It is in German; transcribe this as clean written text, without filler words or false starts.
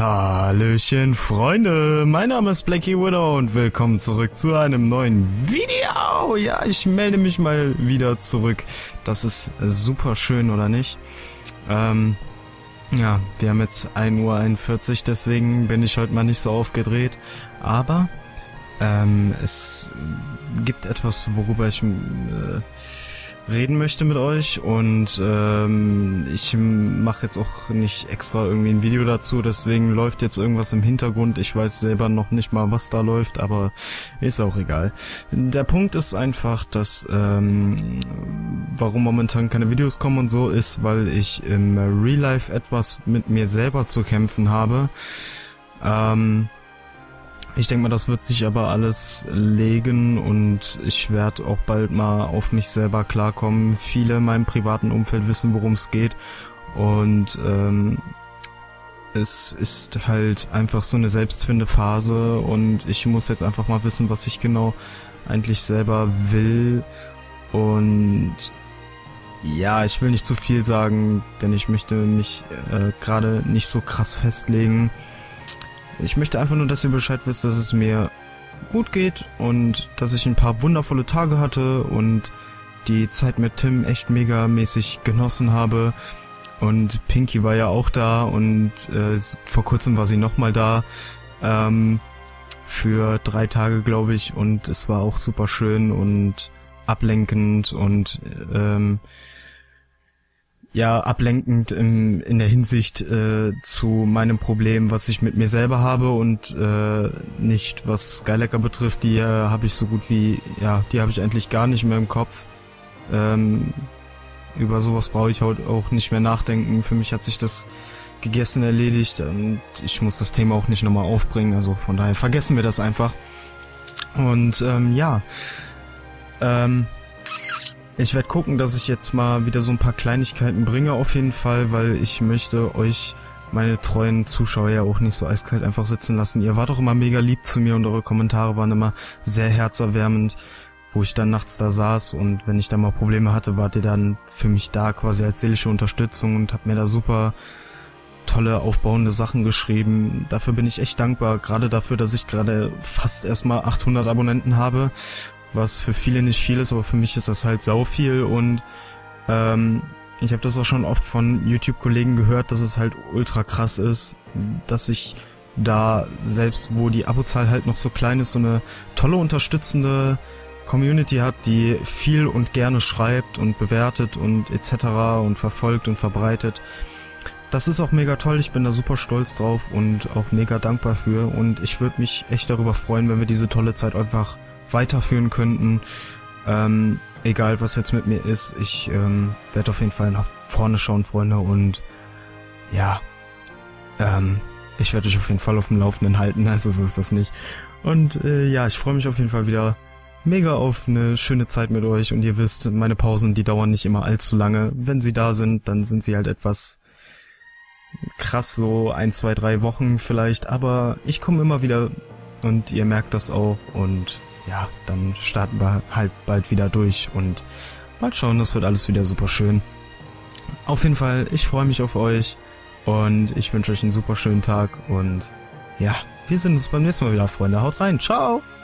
Hallöchen Freunde, mein Name ist Blacky Widow und willkommen zurück zu einem neuen Video. Ja, ich melde mich mal wieder zurück. Das ist super schön, oder nicht? Ja, wir haben jetzt 1:41 Uhr, deswegen bin ich heute mal nicht so aufgedreht. Aber es gibt etwas, worüber ich reden möchte mit euch, und ich mache jetzt auch nicht extra irgendwie ein Video dazu, deswegen läuft jetzt irgendwas im Hintergrund. Ich weiß selber noch nicht mal, was da läuft, aber ist auch egal. Der Punkt ist einfach, dass warum momentan keine Videos kommen und so, ist, weil ich im Real Life etwas mit mir selber zu kämpfen habe. Ich denke mal, das wird sich aber alles legen und ich werde auch bald mal auf mich selber klarkommen. Viele in meinem privaten Umfeld wissen, worum es geht, und es ist halt einfach so eine Selbstfindephase und ich muss jetzt einfach mal wissen, was ich genau eigentlich selber will. Und ja, ich will nicht zu viel sagen, denn ich möchte mich gerade nicht so krass festlegen. Ich möchte einfach nur, dass ihr Bescheid wisst, dass es mir gut geht und dass ich ein paar wundervolle Tage hatte und die Zeit mit Tim echt megamäßig genossen habe. Und Pinky war ja auch da und vor kurzem war sie nochmal da, für 3 Tage, glaube ich, und es war auch super schön und ablenkend und ja, ablenkend in der Hinsicht zu meinem Problem, was ich mit mir selber habe, und nicht was Skylacker betrifft. Die habe ich so gut wie, ja, die habe ich eigentlich gar nicht mehr im Kopf. Über sowas brauche ich heute auch nicht mehr nachdenken. Für mich hat sich das gegessen, erledigt, und ich muss das Thema auch nicht nochmal aufbringen. Also von daher vergessen wir das einfach. Und ja, ich werde gucken, dass ich jetzt mal wieder so ein paar Kleinigkeiten bringe, auf jeden Fall, weil ich möchte euch, meine treuen Zuschauer, ja auch nicht so eiskalt einfach sitzen lassen. Ihr wart doch immer mega lieb zu mir und eure Kommentare waren immer sehr herzerwärmend, wo ich dann nachts da saß, und wenn ich da mal Probleme hatte, wart ihr dann für mich da quasi als seelische Unterstützung und habt mir da super tolle, aufbauende Sachen geschrieben. Dafür bin ich echt dankbar, gerade dafür, dass ich gerade fast erstmal 800 Abonnenten habe, was für viele nicht viel ist, aber für mich ist das halt sau viel. Und ich habe das auch schon oft von YouTube-Kollegen gehört, dass es halt ultra krass ist, dass ich da, selbst wo die Abozahl halt noch so klein ist, so eine tolle, unterstützende Community hat, die viel und gerne schreibt und bewertet und etc. und verfolgt und verbreitet. Das ist auch mega toll, ich bin da super stolz drauf und auch mega dankbar für, und ich würde mich echt darüber freuen, wenn wir diese tolle Zeit einfach weiterführen könnten. Egal was jetzt mit mir ist, ich werde auf jeden Fall nach vorne schauen, Freunde, und ja, ich werde euch auf jeden Fall auf dem Laufenden halten, also so ist das nicht. Und ja, ich freue mich auf jeden Fall wieder mega auf eine schöne Zeit mit euch, und ihr wisst, meine Pausen, die dauern nicht immer allzu lange. Wenn sie da sind, dann sind sie halt etwas krass, so 1, 2, 3 Wochen vielleicht, aber ich komme immer wieder und ihr merkt das auch, und ja, dann starten wir halt bald wieder durch und mal schauen, das wird alles wieder super schön. Auf jeden Fall, ich freue mich auf euch und ich wünsche euch einen super schönen Tag, und ja, wir sehen uns beim nächsten Mal wieder, Freunde. Haut rein, ciao!